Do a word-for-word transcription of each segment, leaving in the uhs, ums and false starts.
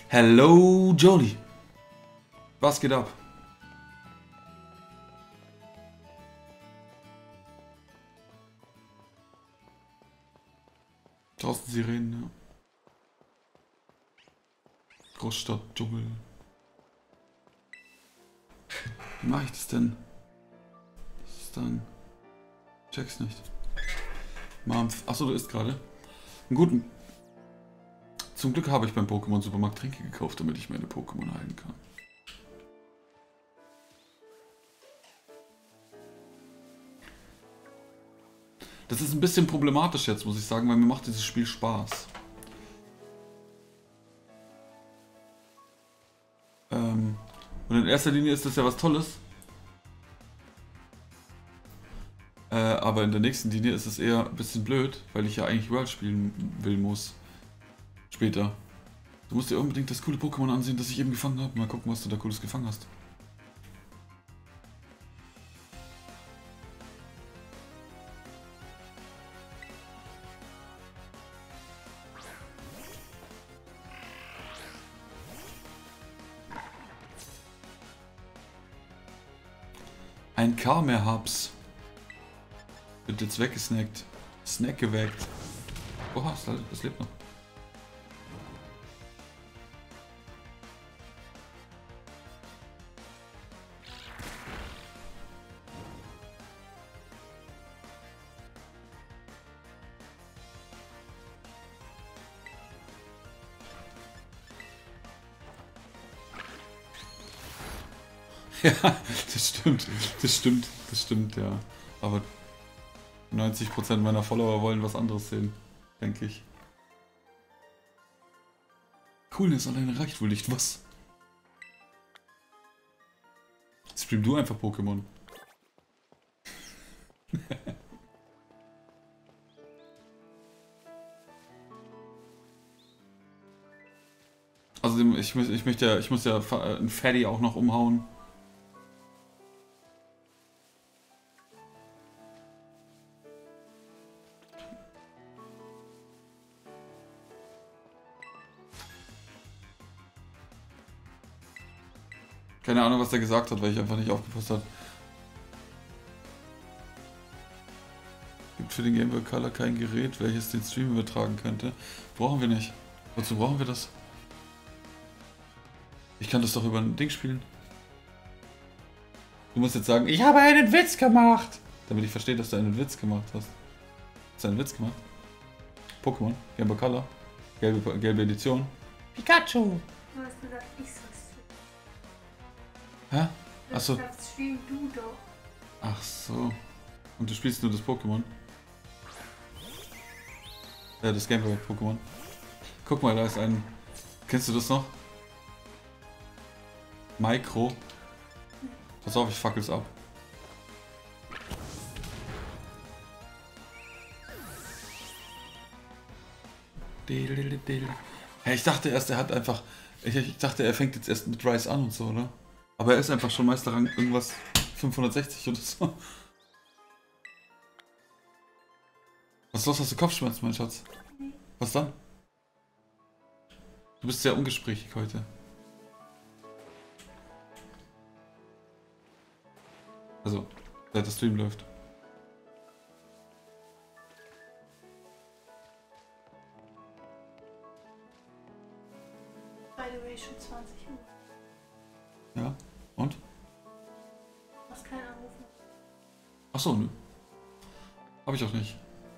Hello, Jolie. Was geht ab? Draußen Sirenen, ja. Großstadt, Dschungel. Wie mache ich das denn? Das ist dann... Check's nicht. Mampf. Achso, du isst gerade. Einen guten... Zum Glück habe ich beim Pokémon Supermarkt Tränke gekauft, damit ich meine Pokémon heilen kann. Das ist ein bisschen problematisch jetzt, muss ich sagen, weil mir macht dieses Spiel Spaß. Ähm, und in erster Linie ist das ja was Tolles. Äh, aber in der nächsten Linie ist es eher ein bisschen blöd, weil ich ja eigentlich World spielen will muss. Später. Du musst dir unbedingt das coole Pokémon ansehen, das ich eben gefangen habe. Mal gucken, was du da cooles gefangen hast. Ein Karmehaps. Wird jetzt weggesnackt. Snack geweckt. Oha, das lebt noch. Ja, das stimmt. Das stimmt. Das stimmt, ja. Aber neunzig Prozent meiner Follower wollen was anderes sehen, denke ich. Coolness alleine reicht wohl nicht, was? Stream du einfach Pokémon. Also ich, ich möchte ja, ich muss ja ein Fatty auch noch umhauen. Keine Ahnung, was der gesagt hat, weil ich einfach nicht aufgepasst habe. Gibt für den Game Boy Color kein Gerät, welches den Stream übertragen könnte. Brauchen wir nicht. Wozu brauchen wir das? Ich kann das doch über ein Ding spielen. Du musst jetzt sagen, ich habe einen Witz gemacht. Damit ich verstehe, dass du einen Witz gemacht hast. Hast du einen Witz gemacht? Pokémon, Game Boy Color, gelbe, gelbe Edition. Pikachu! Du hast gesagt, ich soll's. Hä? Achso. Das stream du doch. Ach so. Und du spielst nur das Pokémon? Ja, das Game Boy Pokémon. Guck mal, da ist ein... Kennst du das noch? Micro. Pass auf, ich fackel's ab. Hey, ich dachte erst, er hat einfach... Ich, ich dachte, er fängt jetzt erst mit Rise an und so, oder? Aber er ist einfach schon Meisterrang irgendwas fünfhundertsechzig oder so. Was ist los? Hast du Kopfschmerzen, mein Schatz? Was dann? Du bist sehr ungesprächig heute. Also, seit der Stream läuft. By the way, schon zwanzig Uhr. Ja, und? Du hast keinen Anruf mehr. Achso, nö. Hab ich auch nicht.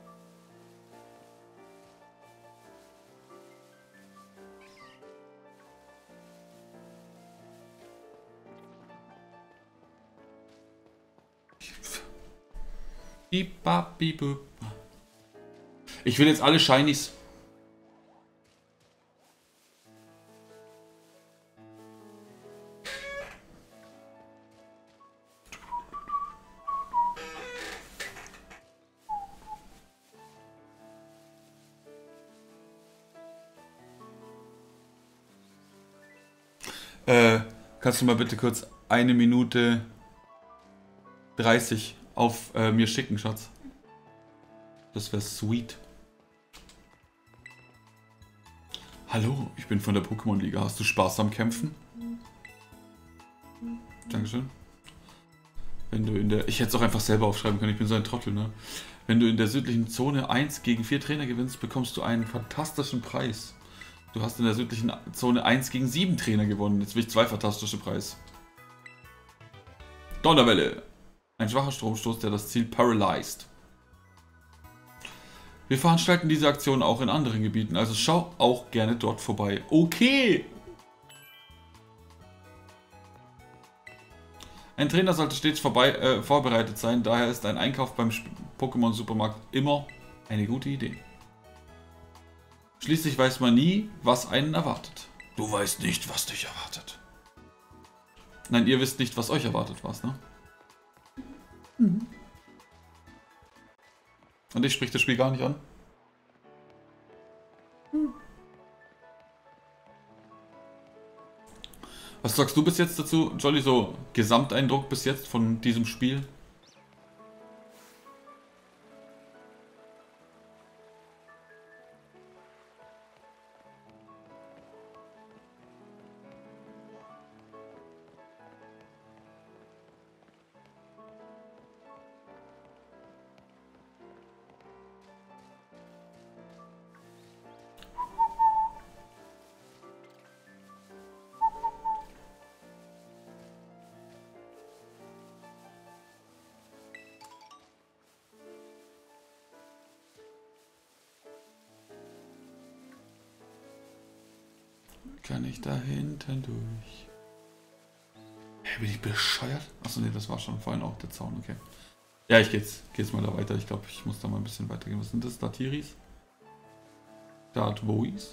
Ich will jetzt alle Shinies. Äh, kannst du mal bitte kurz eine Minute dreißig auf äh, mir schicken, Schatz? Das wäre sweet. Hallo, ich bin von der Pokémon-Liga. Hast du Spaß am Kämpfen? Dankeschön. Wenn du in der... Ich hätte es auch einfach selber aufschreiben können, ich bin so ein Trottel, ne? Wenn du in der südlichen Zone eins gegen vier Trainer gewinnst, bekommst du einen fantastischen Preis. Du hast in der südlichen Zone eins gegen sieben Trainer gewonnen. Jetzt will ich zwei fantastische Preise. Donnerwelle. Ein schwacher Stromstoß, der das Ziel paralyzed. Wir veranstalten diese Aktion auch in anderen Gebieten, also schau auch gerne dort vorbei. Okay! Ein Trainer sollte stets vorbei, äh, vorbereitet sein, daher ist ein Einkauf beim Pokémon-Supermarkt immer eine gute Idee. Schließlich weiß man nie, was einen erwartet. Du weißt nicht, was dich erwartet. Nein, ihr wisst nicht, was euch erwartet, was, ne? Mhm. Und ich sprich das Spiel gar nicht an. Hm. Was sagst du bis jetzt dazu, Jolly, so Gesamteindruck bis jetzt von diesem Spiel? Kann ich da hinten durch? Hä, bin ich bescheuert? Achso, nee, das war schon vorhin auch der Zaun, okay. Ja, ich geh jetzt, geh jetzt mal da weiter. Ich glaube, ich muss da mal ein bisschen weitergehen. Was sind das? Datiris? Dartbois?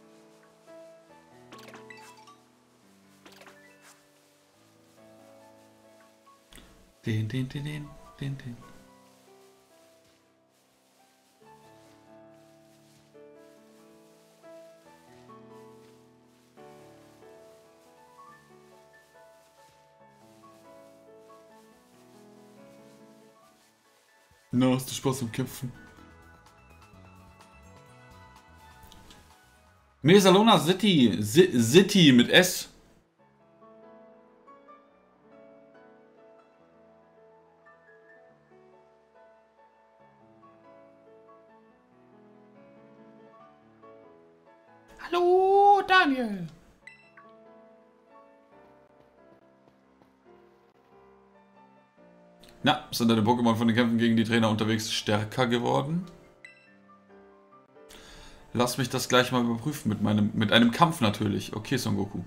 Den, den, den, den, den, den. Na, hast du Spaß am Kämpfen? Mesalona City. Z City mit S. Hallo, Daniel. Na, sind deine Pokémon von den Kämpfen gegen die Trainer unterwegs stärker geworden? Lass mich das gleich mal überprüfen mit meinem mit einem Kampf natürlich. Okay, Son Goku.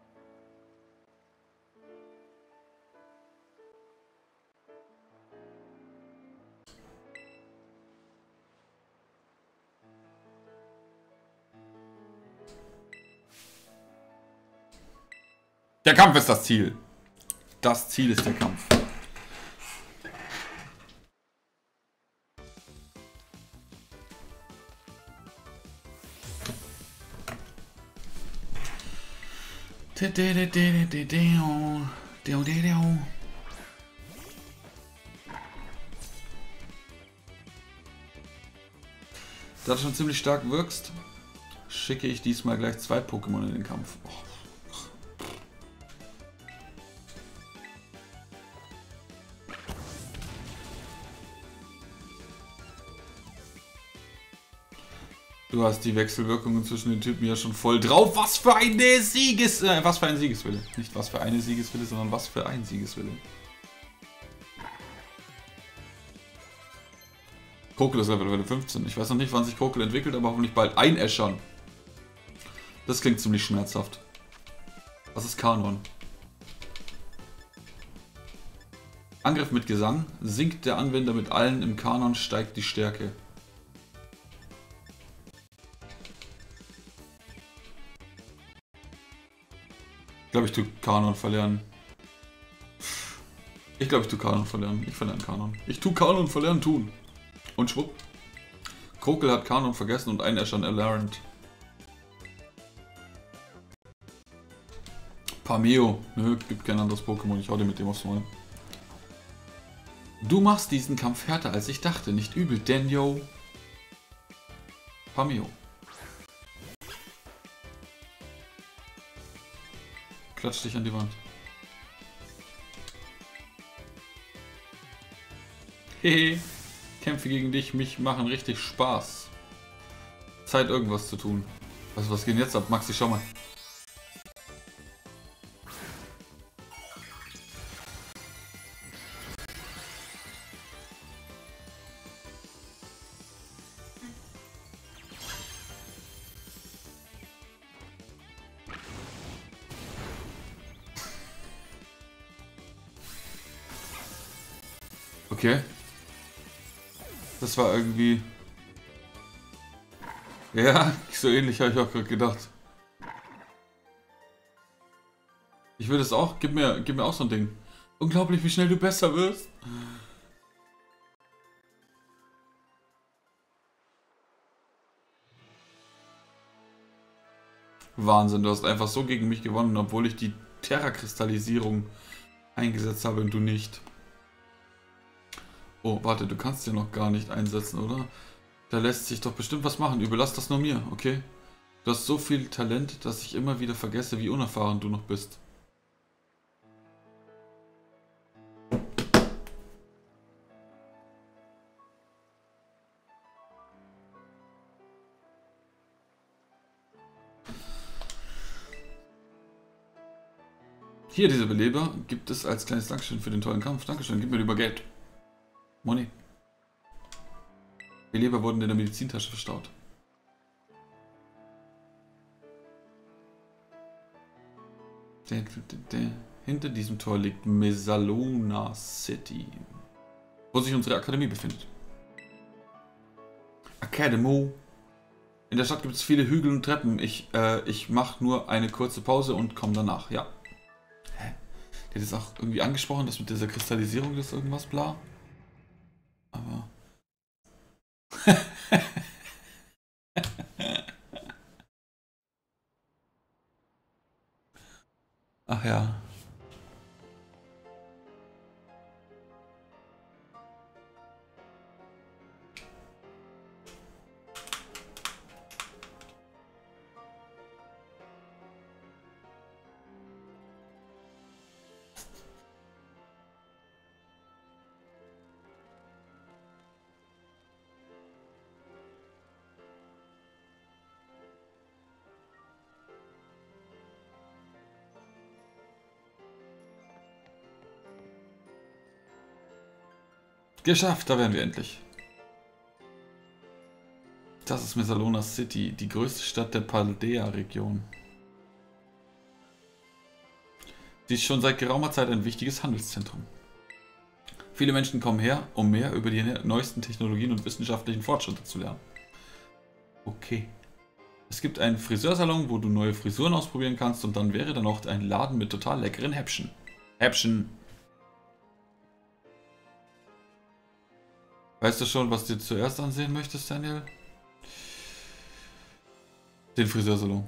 Der Kampf ist das Ziel. Das Ziel ist der Kampf. Da du schon ziemlich stark wirkst, schicke ich diesmal gleich zwei Pokémon in den Kampf. Oh. Du hast die Wechselwirkungen zwischen den Typen ja schon voll drauf. Was für eine Sieges... Äh, was für ein Siegeswille. Nicht was für eine Siegeswille, sondern was für ein Siegeswille. Krokel ist Level fünfzehn. Ich weiß noch nicht, wann sich Krokel entwickelt, aber hoffentlich bald einäschern. Das klingt ziemlich schmerzhaft. Was ist Kanon? Angriff mit Gesang. Sinkt der Anwender mit allen im Kanon, steigt die Stärke. Ich glaube, ich tue Kanon verlernen. Ich glaube, ich tue Kanon verlernen. Ich verlerne Kanon. Ich tue Kanon verlernen tun. Und schwupp. Krokel hat Kanon vergessen und Einäschern erlernt. Pameo. Nö, gibt kein anderes Pokémon. Ich hau dir mit dem aufs Maul. Du machst diesen Kampf härter als ich dachte. Nicht übel, denn yo. Pameo. Klatsch dich an die Wand. Hehe. Kämpfe gegen dich, mich machen richtig Spaß. Zeit irgendwas zu tun. Was, was geht denn jetzt ab? Maxi, schau mal. Okay. Das war irgendwie... Ja, so ähnlich habe ich auch gerade gedacht. Ich würde es auch... Gib mir, gib mir auch so ein Ding. Unglaublich, wie schnell du besser wirst. Wahnsinn, du hast einfach so gegen mich gewonnen, obwohl ich die Terra-Kristallisierung eingesetzt habe und du nicht. Oh, warte, du kannst ja noch gar nicht einsetzen, oder? Da lässt sich doch bestimmt was machen. Überlass das nur mir, okay? Du hast so viel Talent, dass ich immer wieder vergesse, wie unerfahren du noch bist. Hier, diese Beleber gibt es als kleines Dankeschön für den tollen Kampf. Dankeschön, gib mir lieber Geld. Money. Beleber wurden in der Medizintasche verstaut. Hinter diesem Tor liegt Mesalona City, wo sich unsere Akademie befindet. Academo. In der Stadt gibt es viele Hügel und Treppen. Ich, äh, ich mache nur eine kurze Pause und komme danach. Ja. Hä? Der hat jetzt auch irgendwie angesprochen, dass mit dieser Kristallisierung ist irgendwas bla. Aber... Ach ja. Geschafft, da wären wir endlich. Das ist Mesalona City, die größte Stadt der Paldea-Region. Sie ist schon seit geraumer Zeit ein wichtiges Handelszentrum. Viele Menschen kommen her, um mehr über die neuesten Technologien und wissenschaftlichen Fortschritte zu lernen. Okay. Es gibt einen Friseursalon, wo du neue Frisuren ausprobieren kannst, und dann wäre da noch ein Laden mit total leckeren Häppchen. Häppchen. Weißt du schon, was du zuerst ansehen möchtest, Daniel? Den Friseursalon.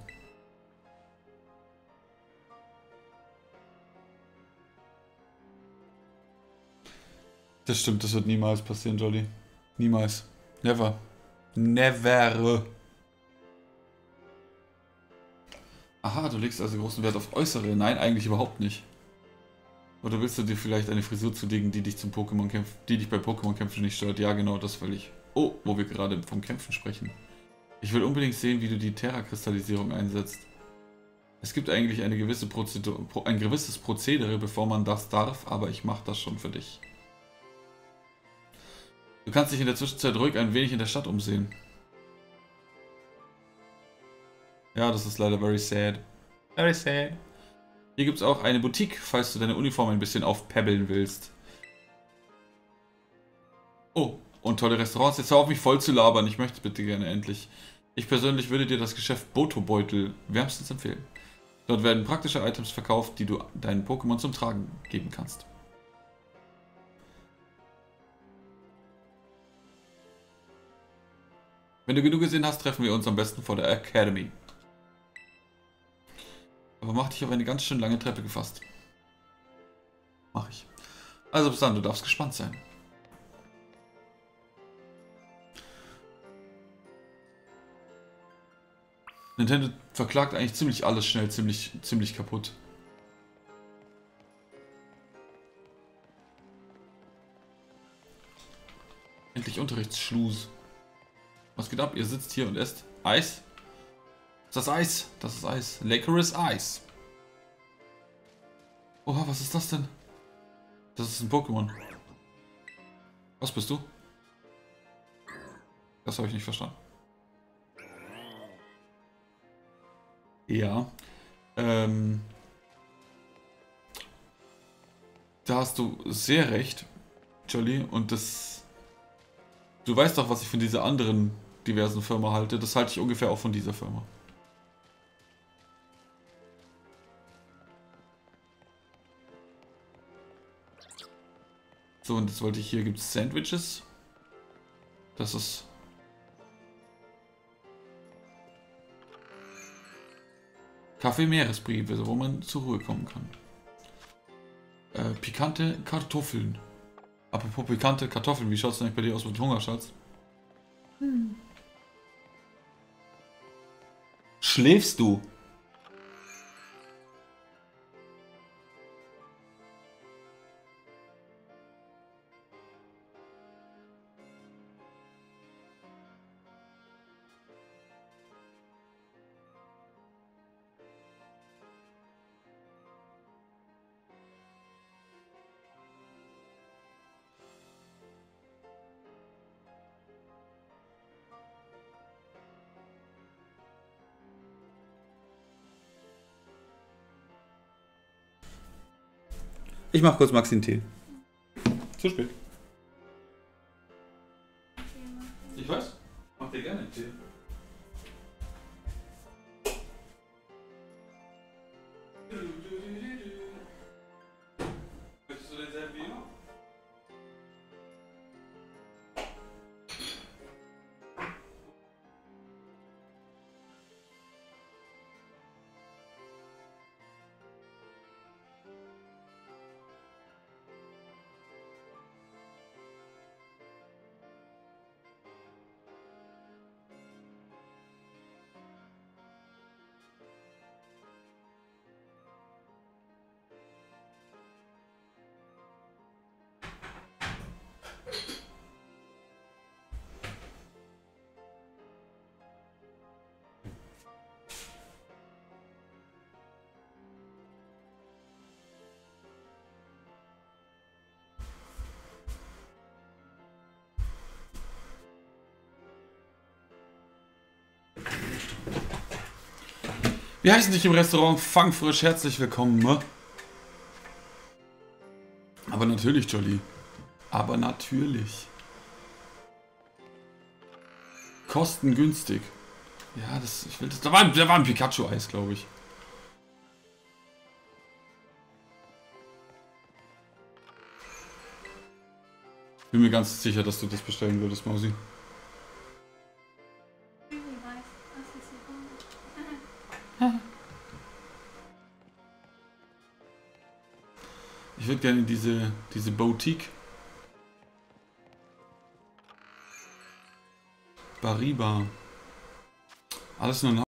Das stimmt, das wird niemals passieren, Jolly. Niemals. Never. Never. Aha, du legst also großen Wert auf Äußere. Nein, eigentlich überhaupt nicht. Oder willst du dir vielleicht eine Frisur zulegen, die dich zum Pokémon-Kämpfen, die dich bei Pokémon-Kämpfen nicht stört? Ja, genau, das will ich. Oh, wo wir gerade vom Kämpfen sprechen. Ich will unbedingt sehen, wie du die Terra-Kristallisierung einsetzt. Es gibt eigentlich eine gewisse Prozedur, ein gewisses Prozedere, bevor man das darf, aber ich mache das schon für dich. Du kannst dich in der Zwischenzeit ruhig ein wenig in der Stadt umsehen. Ja, das ist leider very sad. Very sad. Hier gibt es auch eine Boutique, falls du deine Uniform ein bisschen aufpäbbeln willst. Oh, und tolle Restaurants. Jetzt hör auf, mich voll zu labern. Ich möchte bitte gerne endlich. Ich persönlich würde dir das Geschäft Boto-Beutel wärmstens empfehlen. Dort werden praktische Items verkauft, die du deinen Pokémon zum Tragen geben kannst. Wenn du genug gesehen hast, treffen wir uns am besten vor der Academy. Aber mach dich auf eine ganz schön lange Treppe gefasst. Mach ich. Also bis dann, du darfst gespannt sein. Nintendo verklagt eigentlich ziemlich alles schnell, ziemlich, ziemlich kaputt. Unterrichtsschlus. Was geht ab? Ihr sitzt hier und esst Eis? Ist das Eis? Das ist Eis. Leckeres Eis. Oha, was ist das denn? Das ist ein Pokémon. Was bist du? Das habe ich nicht verstanden. Ja. Ähm. Da hast du sehr recht, Jolly. Und das... Du weißt doch, was ich von dieser anderen diversen Firma halte. Das halte ich ungefähr auch von dieser Firma. So, und jetzt wollte ich hier, gibt es Sandwiches. Das ist... Kaffee-Meeresbriefe, wo man zur Ruhe kommen kann. Äh, pikante Kartoffeln. Apropos pikante Kartoffeln, wie schaut es denn eigentlich bei dir aus mit Hunger, Schatz? Hm. Schläfst du? Ich mach kurz Maxi einen Tee. Zu spät. Ich weiß. Mach dir gerne einen Tee. Möchtest du denselben wie immer? Wir heißen dich im Restaurant Fangfrisch herzlich willkommen. Ne? Aber natürlich, Jolly. Aber natürlich. Kostengünstig. Ja, das, ich will das. Da war, da war ein Pikachu-Eis, glaube ich. Bin mir ganz sicher, dass du das bestellen würdest, Mausi. Ich würde gerne diese, diese Boutique. Bariba. Alles nur